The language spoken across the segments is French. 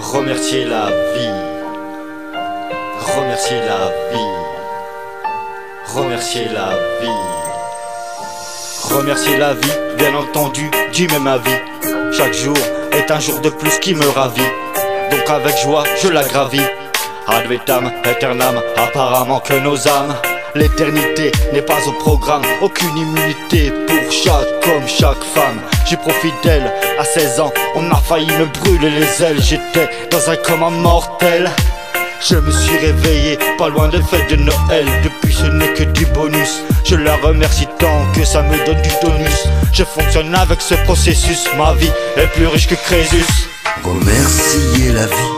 Remercier la vie, remercier la vie, remercier la vie, remercier la vie, bien entendu, du même avis. Chaque jour est un jour de plus qui me ravit, donc avec joie je la gravis. Ad vitam aeternam, apparemment que nos âmes. L'éternité n'est pas au programme, aucune immunité pour chaque homme, chaque femme. J'ai profité d'elle à 16 ans, on a failli me brûler les ailes. J'étais dans un coma mortel. Je me suis réveillé, pas loin des fêtes de Noël. Depuis ce n'est que du bonus, je la remercie tant que ça me donne du tonus. Je fonctionne avec ce processus, ma vie est plus riche que Crésus. Remercier la vie,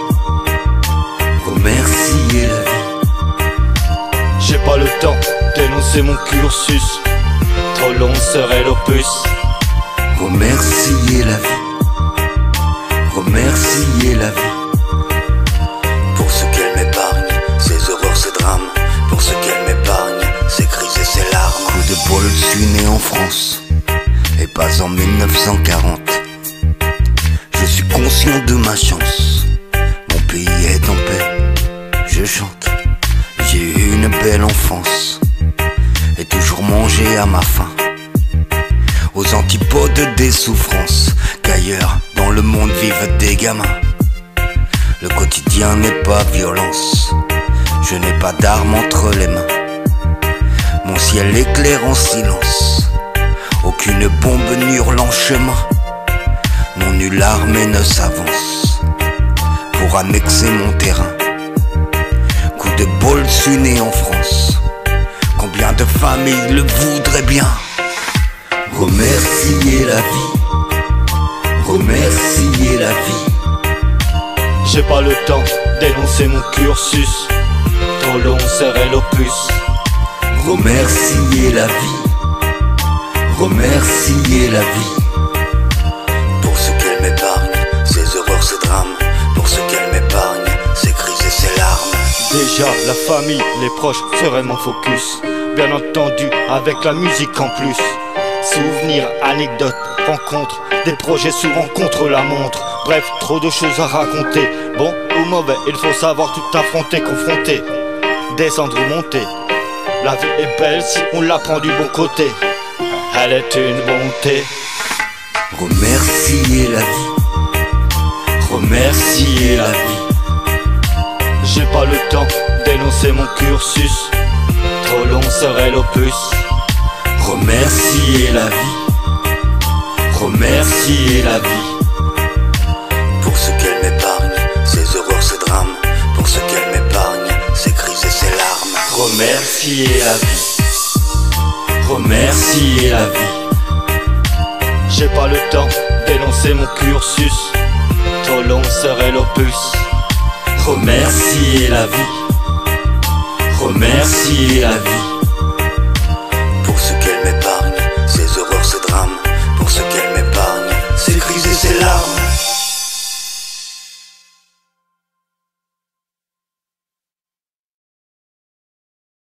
remercier la vie. J'ai pas le temps d'énoncer mon cursus, trop long serait l'opus. Remercier la vie, remercier la vie. Pour ce qu'elle m'épargne, ses horreurs, ses drames. Pour ce qu'elle m'épargne, ses crises et ses larmes. Coup de bol, je suis né en France, et pas en 1940. Je suis conscient de ma chance, mon pays est en paix, je chante. J'ai eu une belle enfance, et toujours mangé à ma faim, aux antipodes des souffrances, qu'ailleurs dans le monde vivent des gamins. Le quotidien n'est pas violence, je n'ai pas d'armes entre les mains. Mon ciel éclaire en silence, aucune bombe n'hurle en chemin. Non, nulle armée ne s'avance pour annexer mon terrain. Coup de bol, je suis né en France, combien de familles le voudraient bien. Remercier la vie, remercier la vie. J'ai pas le temps d'énoncer mon cursus, trop long serait l'opus. Remercier la vie, remercier la vie. Pour ce qu'elle m'épargne, ses horreurs, ses drames. Pour ce qu'elle m'épargne, ses crises et ses larmes. Déjà la famille, les proches seraient mon focus, bien entendu avec la musique en plus. Souvenirs, anecdotes, rencontres, des projets souvent contre la montre. Bref, trop de choses à raconter. Bon ou mauvais, il faut savoir tout affronter, confronter, descendre ou monter. La vie est belle si on la prend du bon côté, elle est une bonté. Remercier la vie, remercier la vie. J'ai pas le temps d'énoncer mon cursus, trop long serait l'opus. Remercier la vie, remercier la vie. Pour ce qu'elle m'épargne, ses horreurs, ses drames. Pour ce qu'elle m'épargne, ses crises et ses larmes. Remercier la vie, remercier la vie. J'ai pas le temps d'énoncer mon cursus, trop long serait l'opus. Remercier la vie, remercier la vie.